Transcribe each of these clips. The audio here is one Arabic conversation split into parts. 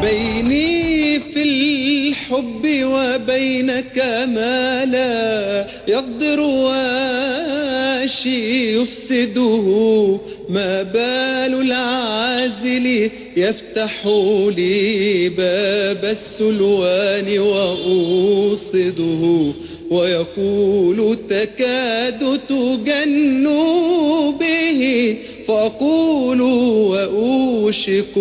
بيني في الحب وبينك ما لا يقدر واشي يفسده، ما بال العازل يفتح لي باب السلوان وأوصده، ويقول تكاد تجن به، فأقول وأوشك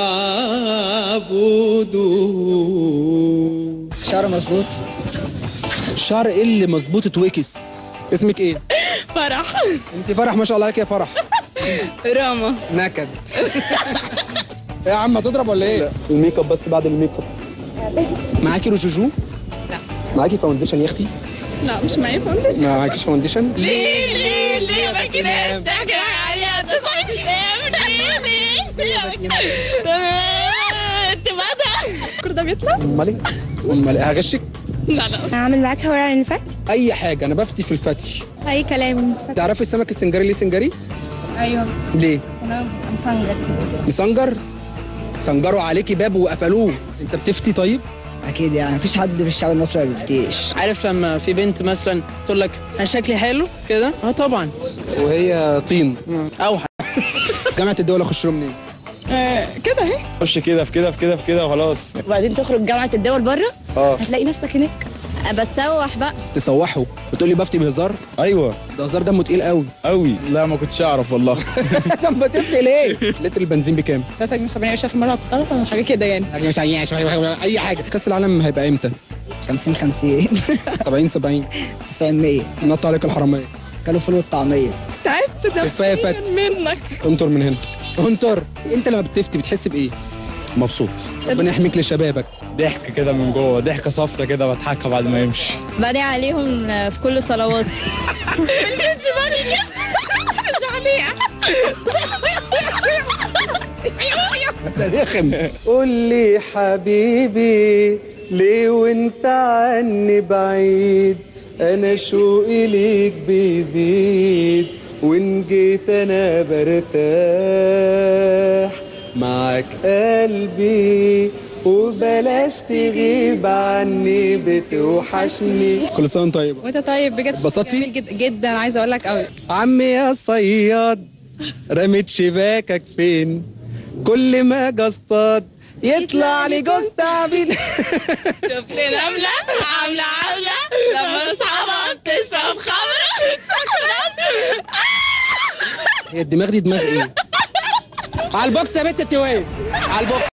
أعبده. شعر مظبوط. الشعر ايه اللي مظبوط اتوكس؟ اسمك ايه؟ فرح. انت فرح ما شاء الله عليك يا فرح. راما. نكد. يا عم هتضرب ولا ايه؟ الميك اب بس بعد الميك اب. معاكي روجوجو؟ لا. معاكي فاونديشن يا اختي؟ لا مش معايا فاونديشن. ما معاكيش فاونديشن؟ ليه ما كده بتحكي عليها انت صحيتي ليه انت ماذا؟ ده بيطلع؟ امال ايه؟ امال ايه؟ هغشك؟ لا هعمل معاك حوار عن الفتي؟ اي حاجه، انا بفتي في الفتي. اي كلام. تعرفي السمك السنجاري ليه سنجاري؟ ايوه. ليه؟ انا مسنجر. مسنجر؟ سنجروا عليكي باب وقفلوه. انت بتفتي طيب؟ اكيد يعني مفيش حد في الشعب المصري ما بيفتيش. عارف لما في بنت مثلا تقول لك انا شكلي حلو كده؟ طبعا. وهي طين. اوحش. جامعه الدول اخش له منين؟ كده اهي. خش كده في كده في كده في كده وخلاص. وبعدين تخرج جامعة الدول بره هتلاقي نفسك هناك. بتسوح بقى. تسوحوا بتقولي بفتي بهزار؟ ايوه ده هزار دمه تقيل قوي. قوي. لا ما كنتش اعرف والله. طب بتفتي ليه؟ لتر البنزين بكام؟ 73 قرش في المره هتطلع ولا حاجه كده يعني. حاجه مش اي حاجه. كاس العالم هيبقى امتى؟ 50 50 70 70 90 100. نط عليك الحراميه. كانوا فول والطعميه. تعبت كفايه فتي منك. انطر من هنا. انطر. انت لما بتفتي بتحس بايه؟ مبسوط. ربنا يحميك لشبابك. ضحك كده من جوه، ضحكه صافيه كده بضحكها بعد ما يمشي. بدعي عليهم في كل صلواتي. رخم. قول لي حبيبي ليه وانت عني بعيد، انا شوقي ليك بيزيد، وان جيت انا برتاح معاك قلبي، وبلاش تغيب عني بتوحشني. كل سنه وانت طيب. وانت طيب بجد. اتبسطتي؟ جميل جدا عايزه اقول لك قوي. عمي يا صياد رميت شباكك فين؟ كل ما اجي اصطاد يطلع لي جوز تعبين. شفت نمله عامله لما اصحابها بتشرب خمره. هي الدماغ دي دماغ ايه؟ على البوكس يا بنت التويه، على البوكس.